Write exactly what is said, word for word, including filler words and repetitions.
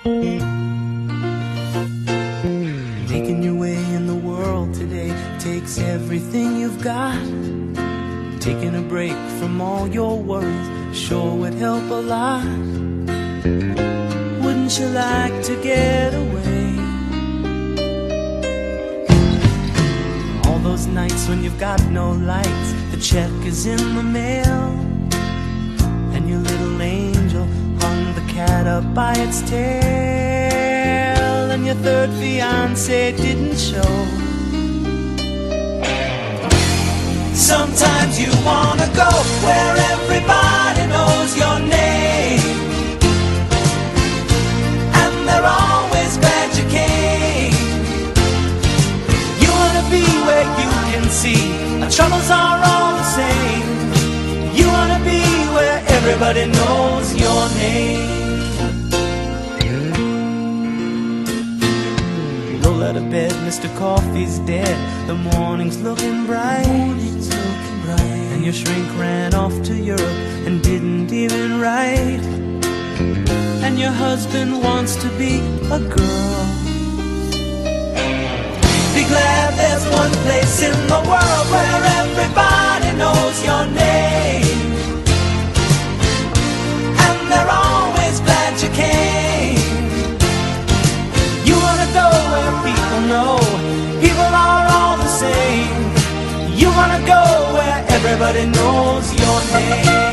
Making your way in the world today takes everything you've got. Taking a break from all your worries sure would help a lot. Wouldn't you like to get away? All those nights when you've got no lights, the check is in the mail, and your little angel hung the cat up by its tail, and your third fiancé didn't show. Sometimes you wanna go where everybody knows your name, and they're always glad you came. You wanna be where you can see our troubles are all the same. You wanna be where everybody knows your name. Roll out of bed, Mister Coffee's dead. The morning's looking bright, morning's looking bright. And your shrink ran off to Europe and didn't even write. And your husband wants to be a girl. Be glad there's one place in the world where everybody knows your name, and they're always glad you came. You wanna go where people know people are all the same. You wanna go where everybody knows your name.